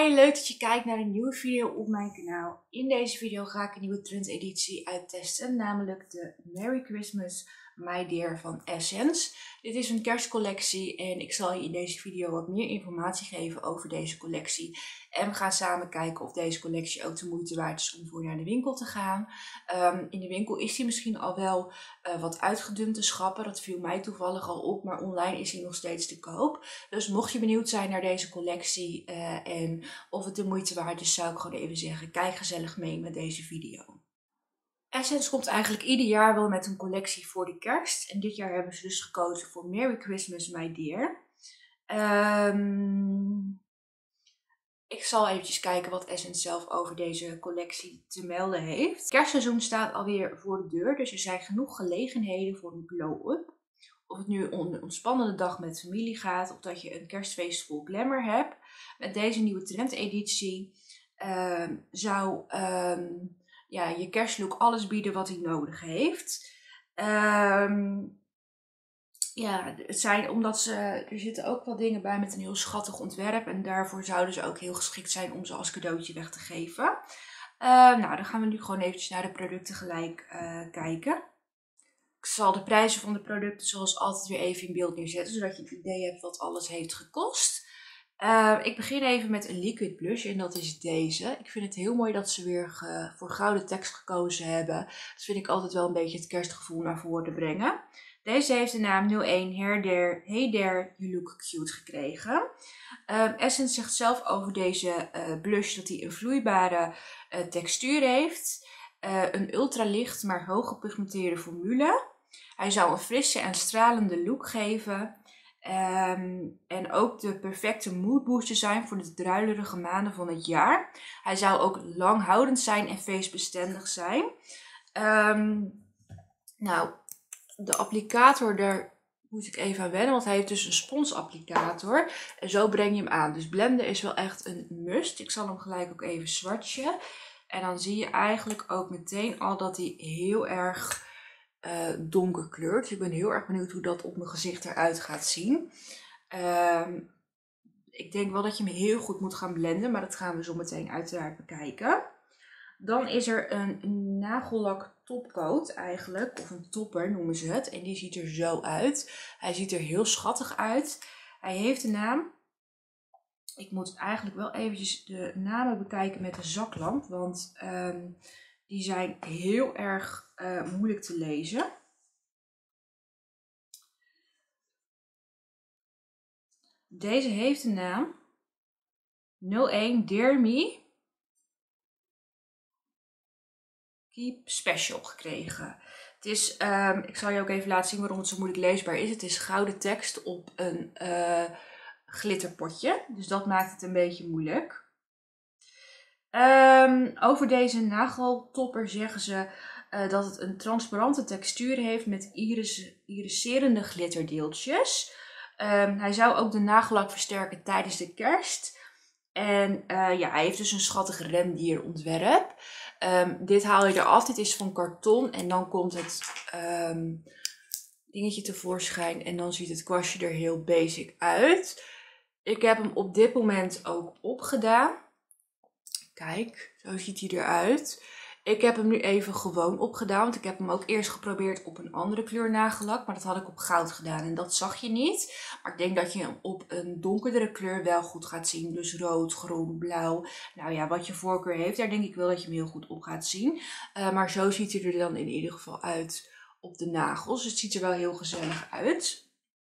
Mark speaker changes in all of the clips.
Speaker 1: Hi, leuk dat je kijkt naar een nieuwe video op mijn kanaal. In deze video ga ik een nieuwe trendeditie uittesten, namelijk de Merry Christmas My Dear van Essence. Dit is een kerstcollectie en ik zal je in deze video wat meer informatie geven over deze collectie. En we gaan samen kijken of deze collectie ook de moeite waard is om voor naar de winkel te gaan. In de winkel is die misschien al wel wat uitgedund te schappen. Dat viel mij toevallig al op, maar online is die nog steeds te koop. Dus mocht je benieuwd zijn naar deze collectie en of het de moeite waard is, zou ik gewoon even zeggen, kijk gezellig mee met deze video. Essence komt eigenlijk ieder jaar wel met een collectie voor de kerst. En dit jaar hebben ze dus gekozen voor Merry Christmas My Dear. Ik zal eventjes kijken wat Essence zelf over deze collectie te melden heeft. Het kerstseizoen staat alweer voor de deur, dus er zijn genoeg gelegenheden voor een glow-up. Of het nu een ontspannende dag met familie gaat, of dat je een kerstfeest vol glamour hebt. Met deze nieuwe trendeditie zou je kerstlook alles bieden wat hij nodig heeft. Er zitten ook wel dingen bij met een heel schattig ontwerp. En daarvoor zouden ze ook heel geschikt zijn om ze als cadeautje weg te geven. Dan gaan we nu gewoon eventjes naar de producten gelijk kijken. Ik zal de prijzen van de producten zoals altijd weer even in beeld neerzetten, zodat je het idee hebt wat alles heeft gekost. Ik begin even met een liquid blush en dat is deze. Ik vind het heel mooi dat ze weer voor gouden tekst gekozen hebben. Dat vind ik altijd wel een beetje het kerstgevoel naar voren te brengen. Deze heeft de naam 01 Hey There You Look Cute gekregen. Essence zegt zelf over deze blush dat hij een vloeibare textuur heeft. Een ultralicht maar hoog gepigmenteerde formule. Hij zou een frisse en stralende look geven. En ook de perfecte moodbooster zijn voor de druilerige maanden van het jaar. Hij zou ook langhoudend zijn en feestbestendig zijn. De applicator, daar moet ik even aan wennen, want hij heeft dus een sponsapplicator. En zo breng je hem aan. Dus blenden is wel echt een must. Ik zal hem gelijk ook even swatchen. En dan zie je eigenlijk ook meteen al dat hij heel erg donker kleurt. Dus ik ben heel erg benieuwd hoe dat op mijn gezicht eruit gaat zien. Ik denk wel dat je hem heel goed moet gaan blenden, maar dat gaan we zo meteen uiteraard bekijken. Dan is er een nagellak topcoat eigenlijk, of een topper noemen ze het. En die ziet er zo uit. Hij ziet er heel schattig uit. Hij heeft de naam. Ik moet eigenlijk wel eventjes de namen bekijken met een zaklamp, want die zijn heel erg moeilijk te lezen. Deze heeft de naam 01 Dear Me Keep Special gekregen. Het is, ik zal je ook even laten zien waarom het zo moeilijk leesbaar is. Het is gouden tekst op een glitterpotje. Dus dat maakt het een beetje moeilijk. Over deze nageltopper zeggen ze dat het een transparante textuur heeft met iriserende glitterdeeltjes. Hij zou ook de nagellak versterken tijdens de kerst. En hij heeft dus een schattig rendierontwerp. Dit haal je eraf. Dit is van karton en dan komt het dingetje tevoorschijn en dan ziet het kwastje er heel basic uit. Ik heb hem op dit moment ook opgedaan. Kijk, zo ziet hij eruit. Ik heb hem nu even gewoon opgedaan, want ik heb hem ook eerst geprobeerd op een andere kleur nagellak, maar dat had ik op goud gedaan en dat zag je niet. Maar ik denk dat je hem op een donkerdere kleur wel goed gaat zien, dus rood, groen, blauw. Nou ja, wat je voorkeur heeft, daar denk ik wel dat je hem heel goed op gaat zien. Maar zo ziet hij er dan in ieder geval uit op de nagels, dus het ziet er wel heel gezellig uit.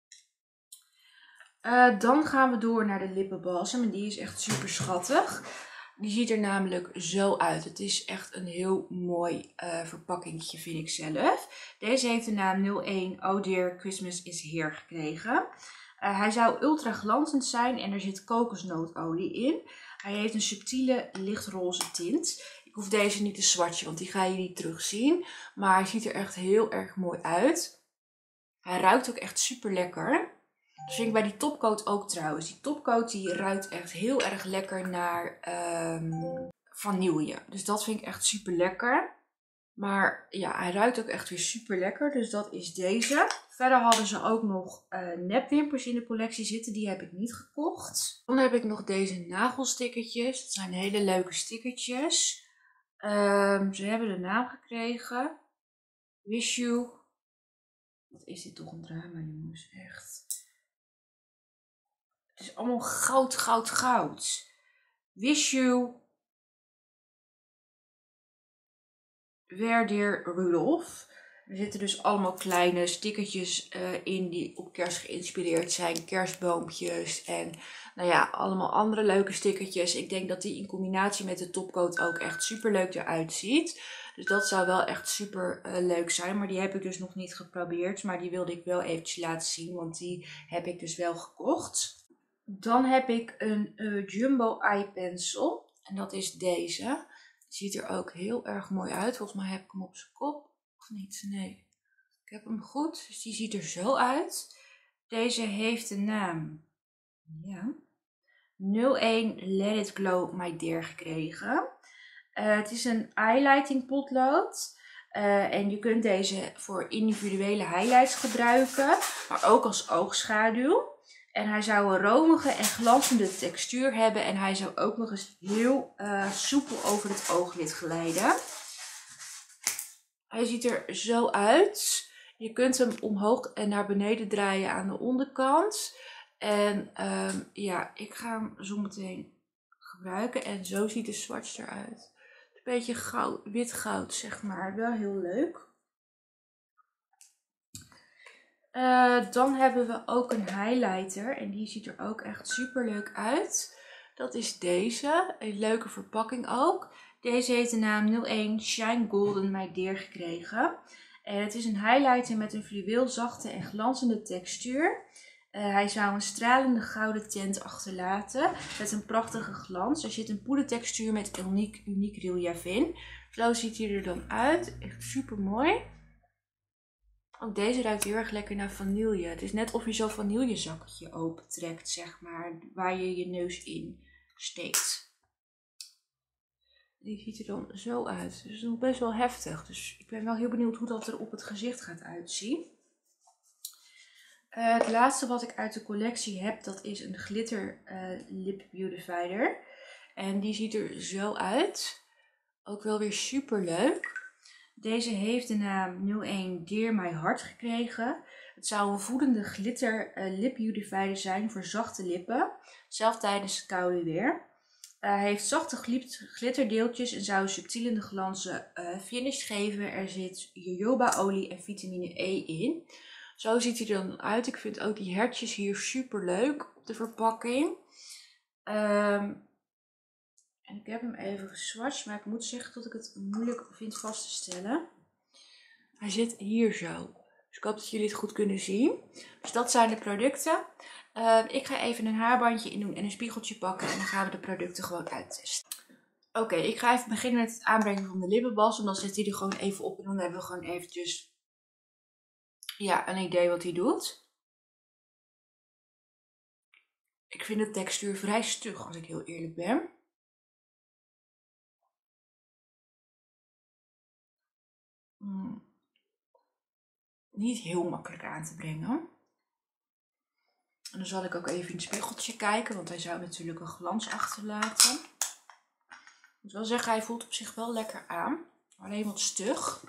Speaker 1: Dan gaan we door naar de lippenbalsem en die is echt super schattig. Die ziet er namelijk zo uit. Het is echt een heel mooi verpakkingetje, vind ik zelf. Deze heeft de naam 01 Oh Dear Christmas is Here gekregen. Hij zou ultra glanzend zijn en er zit kokosnootolie in. Hij heeft een subtiele lichtroze tint. Ik hoef deze niet te swatchen, want die ga je niet terugzien. Maar hij ziet er echt heel erg mooi uit. Hij ruikt ook echt super lekker. Dat vind ik bij die topcoat ook trouwens. Die topcoat die ruikt echt heel erg lekker naar vanille. Dus dat vind ik echt super lekker. Maar ja, hij ruikt ook echt weer super lekker. Dus dat is deze Verder hadden ze ook nog nepwimpers in de collectie zitten. Die heb ik niet gekocht. Dan heb ik nog deze nagelstickertjes. Dat zijn hele leuke stickertjes. Ze hebben de naam gekregen. Wish You. Wat is dit toch een drama, jongens. Echt. Het is allemaal goud, goud, goud. Wish You. Werdeer Rudolph. Er zitten dus allemaal kleine stickertjes in die op kerst geïnspireerd zijn. Kerstboompjes en nou ja, allemaal andere leuke stickertjes. Ik denk dat die in combinatie met de topcoat ook echt super leuk eruit ziet. Dus dat zou wel echt super leuk zijn. Maar die heb ik dus nog niet geprobeerd. Maar die wilde ik wel eventjes laten zien, want die heb ik dus wel gekocht. Dan heb ik een Jumbo Eye Pencil. En dat is deze. Ziet er ook heel erg mooi uit. Volgens mij heb ik hem op zijn kop. Of niet? Nee. Ik heb hem goed. Dus die ziet er zo uit. Deze heeft de naam 01 Let It Glow My Dear gekregen. Het is een highlighting potlood. En je kunt deze voor individuele highlights gebruiken. Maar ook als oogschaduw. En hij zou een romige en glanzende textuur hebben. En hij zou ook nog eens heel soepel over het ooglid glijden. Hij ziet er zo uit. Je kunt hem omhoog en naar beneden draaien aan de onderkant. En ja, ik ga hem zo meteen gebruiken. En zo ziet de swatch eruit. Een beetje goud, wit goud, zeg maar. Wel heel leuk. Dan hebben we ook een highlighter. En die ziet er ook echt super leuk uit. Dat is deze. Een leuke verpakking ook. Deze heeft de naam 01 Shine Golden My Dear gekregen. En het is een highlighter met een fluweel zachte en glanzende textuur. Hij zou een stralende gouden tint achterlaten met een prachtige glans. Er zit een poedertextuur met uniek relief in. Zo ziet hij er dan uit. Echt super mooi. Ook deze ruikt heel erg lekker naar vanille. Het is net of je zo'n vanillezakje opentrekt, zeg maar, waar je je neus in steekt. Die ziet er dan zo uit. Dus het is nog best wel heftig. Dus ik ben wel heel benieuwd hoe dat er op het gezicht gaat uitzien. Het laatste wat ik uit de collectie heb, dat is een glitter lip beautifier. En die ziet er zo uit. Ook wel weer super leuk. Deze heeft de naam 01 Dear My Heart gekregen. Het zou een voedende glitter lip beautifier zijn voor zachte lippen. Zelfs tijdens het koude weer. Hij heeft zachte glitterdeeltjes en zou subtielende glanzen finish geven. Er zit jojoba olie en vitamine E in. Zo ziet hij er dan uit. Ik vind ook die hertjes hier super leuk op de verpakking. En ik heb hem even geswatcht, maar ik moet zeggen dat ik het moeilijk vind vast te stellen. Hij zit hier zo. Dus ik hoop dat jullie het goed kunnen zien. Dus dat zijn de producten. Ik ga even een haarbandje in doen en een spiegeltje pakken. En dan gaan we de producten gewoon uittesten. Oké, ik ga even beginnen met het aanbrengen van de lippenbalsem. Dan zet hij er gewoon even op en dan hebben we gewoon eventjes een idee wat hij doet. Ik vind de textuur vrij stug als ik heel eerlijk ben. Niet heel makkelijk aan te brengen. En dan zal ik ook even in het spiegeltje kijken, want hij zou natuurlijk een glans achterlaten. Ik moet wel zeggen, hij voelt op zich wel lekker aan. Alleen wat stug.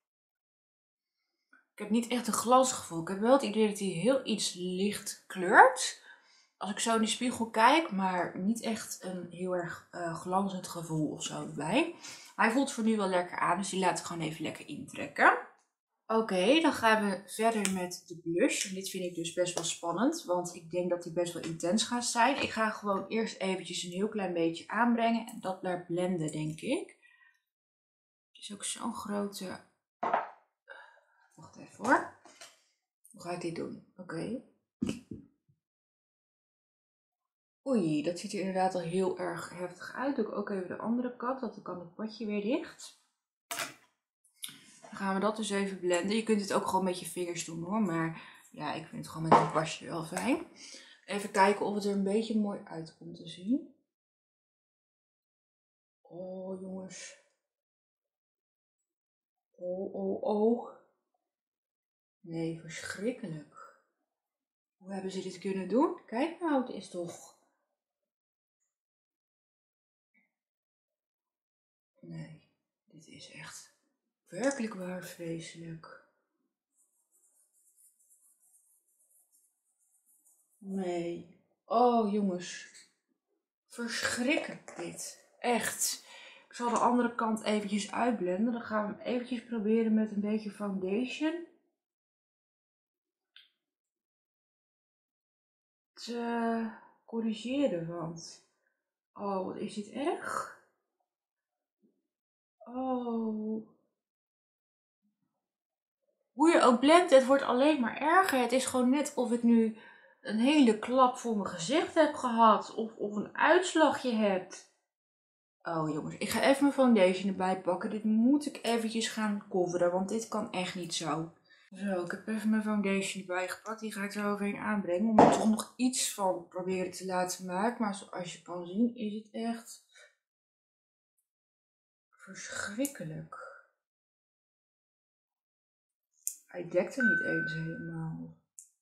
Speaker 1: Ik heb niet echt een glansgevoel. Ik heb wel het idee dat hij heel iets licht kleurt. Als ik zo in de spiegel kijk, maar niet echt een heel erg glanzend gevoel of zo erbij. Hij voelt voor nu wel lekker aan, dus die laat ik gewoon even lekker intrekken. Oké, dan gaan we verder met de blush. En dit vind ik dus best wel spannend, want ik denk dat die best wel intens gaat zijn. Ik ga gewoon eerst eventjes een heel klein beetje aanbrengen en dat naar blenden, denk ik. Het is ook zo'n grote... Wacht even hoor. Hoe ga ik dit doen? Oké. Oei, dat ziet er inderdaad al heel erg heftig uit. Doe ik ook even de andere kant, want dan kan het potje weer dicht. Dan gaan we dat dus even blenden. Je kunt het ook gewoon met je vingers doen hoor, maar ja, ik vind het gewoon met een kwastje wel fijn. Even kijken of het er een beetje mooi uit komt te zien. Oh jongens. Oh, oh, oh. Nee, verschrikkelijk. Hoe hebben ze dit kunnen doen? Kijk nou, het is toch... Nee, dit is echt werkelijk waar vreselijk. Nee. Oh jongens, verschrikkelijk dit. Echt. Ik zal de andere kant eventjes uitblenden. Dan gaan we hem eventjes proberen met een beetje foundation te corrigeren. Want, oh wat is dit erg. Oh. Hoe je ook blendt, het wordt alleen maar erger. Het is gewoon net of ik nu een hele klap voor mijn gezicht heb gehad. Of een uitslagje heb. Oh jongens, ik ga even mijn foundation erbij pakken. Dit moet ik eventjes gaan coveren, want dit kan echt niet zo. Zo, ik heb even mijn foundation erbij gepakt. Die ga ik er overheen aanbrengen om er toch nog iets van proberen te laten maken. Maar zoals je kan zien is het echt verschrikkelijk. Hij dekt er niet eens helemaal.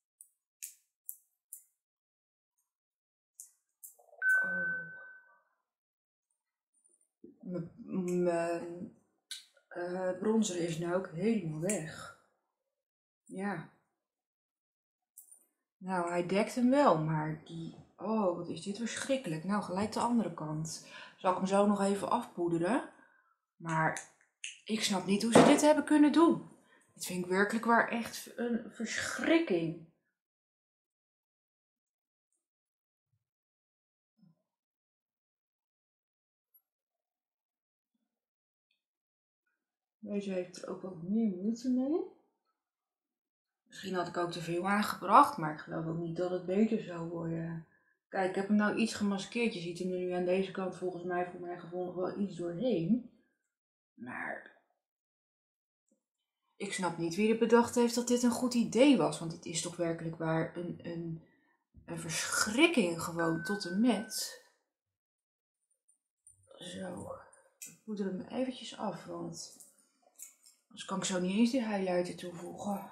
Speaker 1: Oh. Mijn bronzer is nou ook helemaal weg. Ja. Nou, hij dekt hem wel, maar die... Oh, wat is dit verschrikkelijk. Nou, gelijk de andere kant. Zal ik hem zo nog even afpoederen. Maar ik snap niet hoe ze dit hebben kunnen doen. Dit vind ik werkelijk waar echt een verschrikking. Deze heeft er ook wat meer moeite mee. Misschien had ik ook te veel aangebracht, maar ik geloof ook niet dat het beter zou worden. Kijk, ik heb hem nou iets gemaskeerd. Je ziet hem er nu aan deze kant volgens mij voor mijn gevoel nog wel iets doorheen. Maar ik snap niet wie er bedacht heeft dat dit een goed idee was. Want het is toch werkelijk waar een verschrikking gewoon tot en met. Zo, ik poeder hem eventjes af, want anders kan ik zo niet eens die highlighter toevoegen.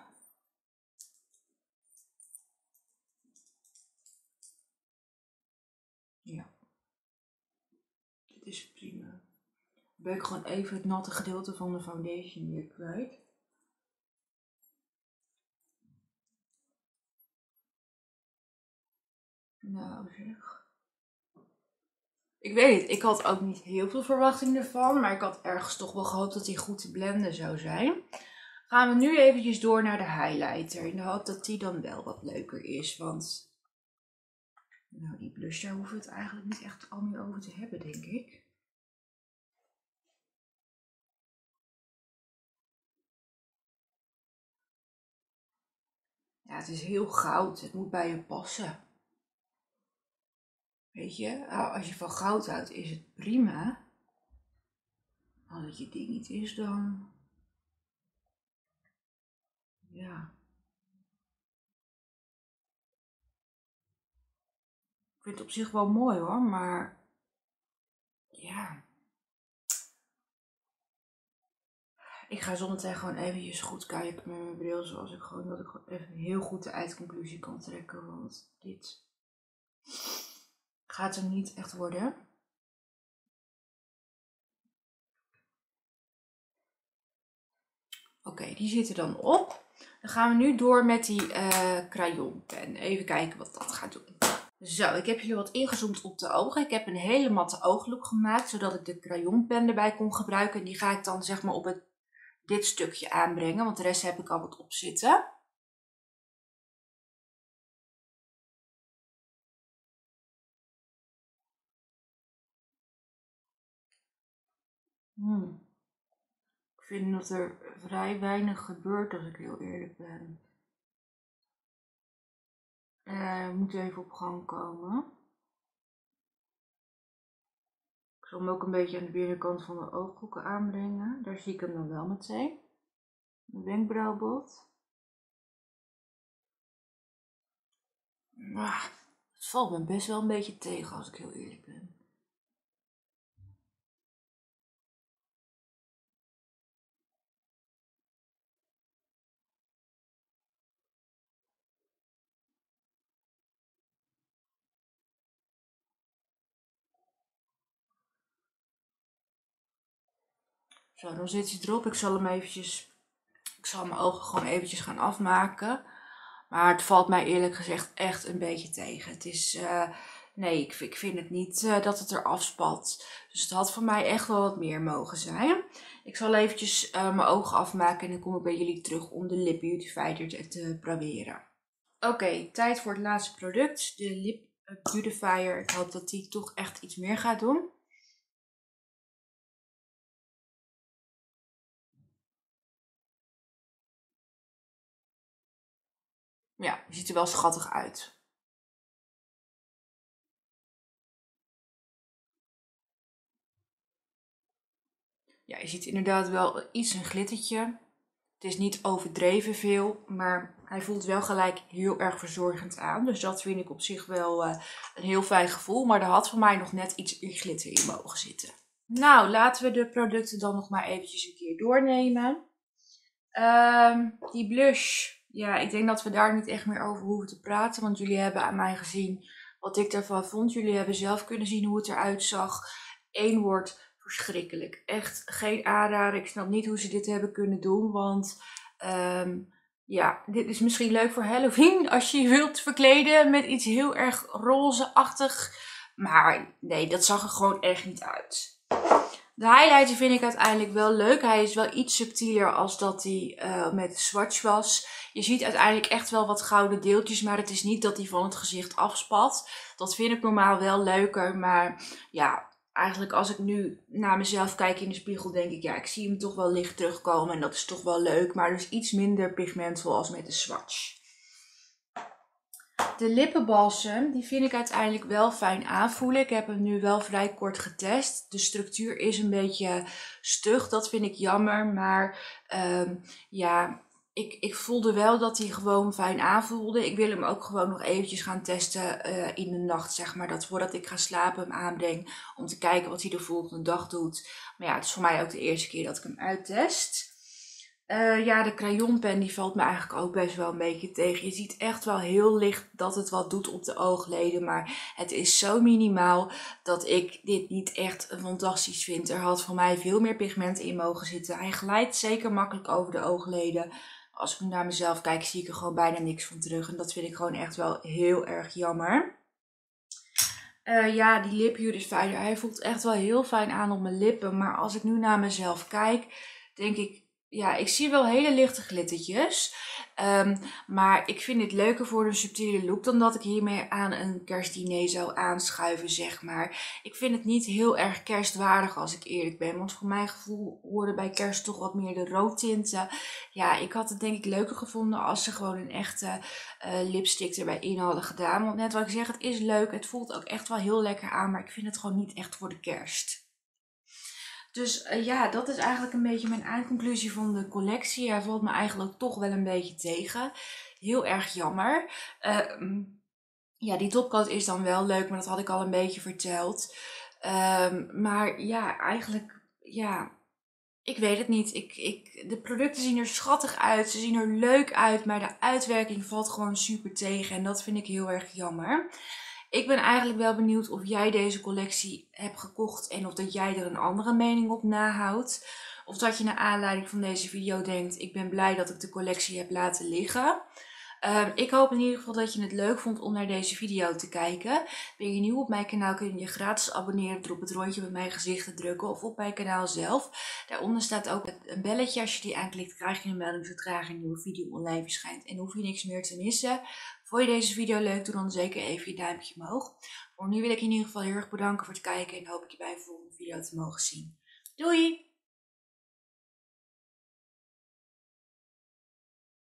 Speaker 1: Ja, dit is prima. Dan ben ik gewoon even het natte gedeelte van de foundation weer kwijt. Nou zeg. Ik weet het, ik had ook niet heel veel verwachting ervan, maar ik had ergens toch wel gehoopt dat hij goed te blenden zou zijn. Gaan we nu eventjes door naar de highlighter. In de hoop dat die dan wel wat leuker is, want nou, die blush daar hoeven we het eigenlijk niet echt al meer over te hebben, denk ik. Ja, het is heel goud. Het moet bij je passen. Weet je, als je van goud houdt is het prima. Als het je ding niet is, dan... Ja. Ik vind het op zich wel mooi hoor, maar... Ja. Ik ga zometeen gewoon eventjes goed kijken met mijn bril, zoals ik gewoon, dat ik gewoon even heel goed de eindconclusie kan trekken, want dit gaat hem niet echt worden. Oké, die zitten dan op. Dan gaan we nu door met die crayonpen. Even kijken wat dat gaat doen. Zo, ik heb hier wat ingezoomd op de ogen. Ik heb een hele matte ooglook gemaakt, zodat ik de crayonpen erbij kon gebruiken. En die ga ik dan zeg maar op dit stukje aanbrengen, want de rest heb ik al wat op zitten. Ik vind dat er vrij weinig gebeurt als ik heel eerlijk ben. Moet even op gang komen. Ik zal hem ook een beetje aan de binnenkant van de ooghoeken aanbrengen. Daar zie ik hem dan wel meteen. Mijn wenkbrauwbot. Het valt me best wel een beetje tegen als ik heel eerlijk ben. Zo, dan zit hij erop. Ik zal mijn ogen gewoon eventjes gaan afmaken. Maar het valt mij eerlijk gezegd echt een beetje tegen. Het is, nee, ik vind het niet dat het er afspat. Dus het had voor mij echt wel wat meer mogen zijn. Ik zal eventjes mijn ogen afmaken en dan kom ik bij jullie terug om de Lip Beautifier te proberen. Oké, tijd voor het laatste product. De Lip Beautifier. Ik hoop dat die toch echt iets meer gaat doen. Ja, die ziet er wel schattig uit. Ja, je ziet inderdaad wel iets een glittertje. Het is niet overdreven veel, maar hij voelt wel gelijk heel erg verzorgend aan. Dus dat vind ik op zich wel een heel fijn gevoel. Maar er had voor mij nog net iets glitter in mogen zitten. Nou, laten we de producten dan nog maar eventjes een keer doornemen. Die blush, ja, ik denk dat we daar niet echt meer over hoeven te praten. Want jullie hebben aan mij gezien wat ik daarvan vond. Jullie hebben zelf kunnen zien hoe het eruit zag. Eén woord, verschrikkelijk. Echt geen aanrader. Ik snap niet hoe ze dit hebben kunnen doen. Want ja, dit is misschien leuk voor Halloween. Als je je wilt verkleden met iets heel erg roze-achtig. Maar nee, dat zag er gewoon echt niet uit. De highlighter vind ik uiteindelijk wel leuk. Hij is wel iets subtieler als dat hij met de swatch was. Je ziet uiteindelijk echt wel wat gouden deeltjes, maar het is niet dat hij van het gezicht afspat. Dat vind ik normaal wel leuker, maar ja, eigenlijk als ik nu naar mezelf kijk in de spiegel, denk ik, ja, ik zie hem toch wel licht terugkomen en dat is toch wel leuk, maar dus iets minder pigmentvol als met de swatch. De lippenbalsem, die vind ik uiteindelijk wel fijn aanvoelen. Ik heb hem nu wel vrij kort getest. De structuur is een beetje stug, dat vind ik jammer. Maar ja, ik voelde wel dat hij gewoon fijn aanvoelde. Ik wil hem ook gewoon nog eventjes gaan testen in de nacht, zeg maar. Dat voordat ik ga slapen hem aanbreng, om te kijken wat hij de volgende dag doet. Maar ja, het is voor mij ook de eerste keer dat ik hem uittest. Ja, de crayonpen die valt me eigenlijk ook best wel een beetje tegen. Je ziet echt wel heel licht dat het wat doet op de oogleden. Maar het is zo minimaal dat ik dit niet echt fantastisch vind. Er had voor mij veel meer pigment in mogen zitten. Hij glijdt zeker makkelijk over de oogleden. Als ik nu naar mezelf kijk, zie ik er gewoon bijna niks van terug. En dat vind ik gewoon echt wel heel erg jammer. Ja, die lip beautifier. Hij voelt echt wel heel fijn aan op mijn lippen. Maar als ik nu naar mezelf kijk, denk ik, ja, ik zie wel hele lichte glittertjes. Maar ik vind het leuker voor een subtiele look dan dat ik hiermee aan een kerstdiner zou aanschuiven, zeg maar. Ik vind het niet heel erg kerstwaardig als ik eerlijk ben. Want voor mijn gevoel horen bij kerst toch wat meer de roodtinten. Ja, ik had het denk ik leuker gevonden als ze gewoon een echte lipstick erbij in hadden gedaan. Want net wat ik zeg, het is leuk. Het voelt ook echt wel heel lekker aan. Maar ik vind het gewoon niet echt voor de kerst. Dus ja, dat is eigenlijk een beetje mijn eindconclusie van de collectie. Hij valt me eigenlijk toch wel een beetje tegen. Heel erg jammer. Ja, die topcoat is dan wel leuk, maar dat had ik al een beetje verteld. Maar ja, eigenlijk, ja, ik weet het niet. De producten zien er schattig uit. Ze zien er leuk uit, maar de uitwerking valt gewoon super tegen. En dat vind ik heel erg jammer. Ik ben eigenlijk wel benieuwd of jij deze collectie hebt gekocht en of dat jij er een andere mening op nahoudt. Of dat je naar aanleiding van deze video denkt, ik ben blij dat ik de collectie heb laten liggen. Ik hoop in ieder geval dat je het leuk vond om naar deze video te kijken. Ben je nieuw op mijn kanaal kun je je gratis abonneren door op het rondje met mijn gezicht te drukken of op mijn kanaal zelf. Daaronder staat ook een belletje. Als je die aanklikt krijg je een melding zodra er een nieuwe video online verschijnt. En hoef je niks meer te missen. Vond je deze video leuk, doe dan zeker even je duimpje omhoog. Voor nu wil ik je in ieder geval heel erg bedanken voor het kijken en hoop ik je bij een volgende video te mogen zien. Doei!